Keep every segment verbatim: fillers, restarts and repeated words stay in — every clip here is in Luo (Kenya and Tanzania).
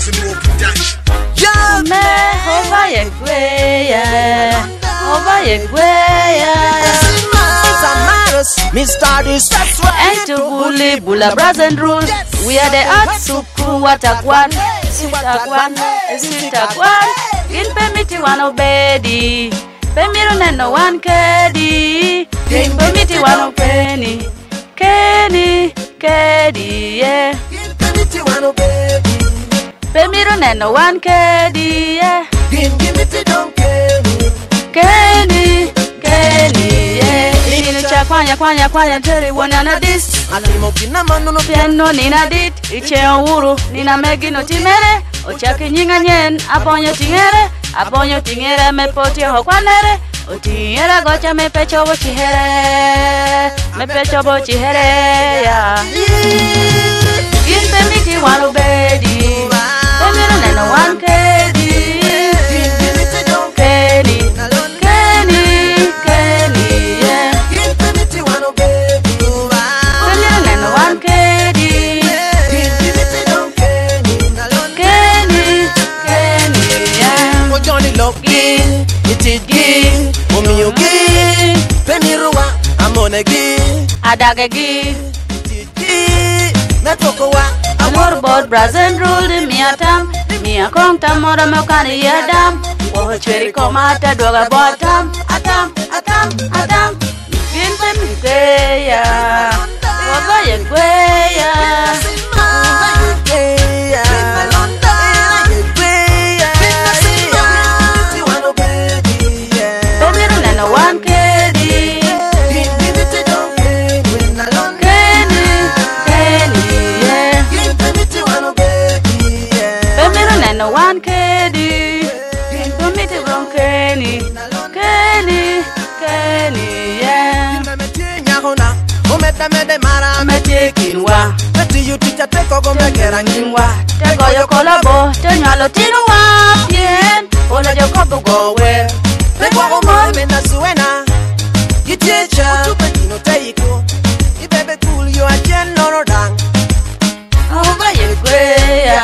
more production. Yeah, me over ye gweya, over ye gweya. Mister This, that's right. And to bully, bula bras and rules. We are the art suku watakwan, sitakwan, sitakwan. In permit one obedi, permit no one kedi. In permit one penny, Kenny, Kedi, yeah. In permit one obedi, permit no one kedi, yeah. In permit don't Kenny, Kenny, Kenny, yeah. In cha kwanya kwanya kwanya teri wana this. Alimo kina manu no Piano nina dit, iche uru, nina megi no timere. Ochaki nyinga nyen, aponyo tingere, aponyo tingere me poti ho kwanere. Otingere gocha me pecho bo chihere, me pecho bo chihere ya. Gin permiti wano bedi, pemiro neno one kedi. Kenny, Kenny, Kenny, yeah. In permit one obedi, Pemiro neno one kedi. in permit don't Kenny, Kenny, Kenny, yeah. oh Johnny love gin, it is gin, oh me you gin, penny ruwa, I'm on a gin, Adagegi, it is gin, metoko wa, I'm amor bod bras and rule de mi atam, mi akong tamora mo kani yadam. Wo cheri komata doga botam, atam, atam, atam. Gin pemite ya, waba ye gweya. Pemiro neno one kedi. Kenny, Kenny, yeah. Pemiro neno one kedi. Pemite from Kenny, Kenny, Kenny, yeah. Metekinwa, kinwa, tego yo kolabo, tenyalo tinwa, bien. Ola yo kobo go well. Over ye gweya.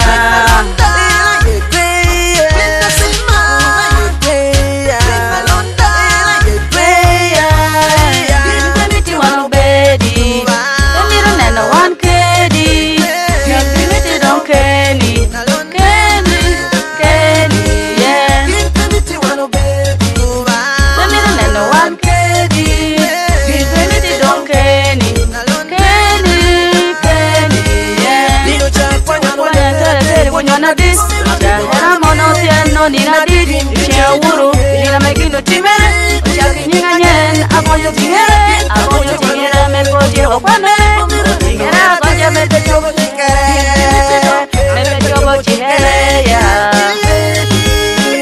This, I'm on no nina did, Uru, Nina Megino Timere, Jackie Ningan, upon your tingere, upon your tingere, and put your one, Tingera, but you made the trouble,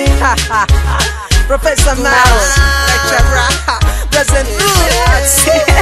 Professor Mouse, lecturer, present rule.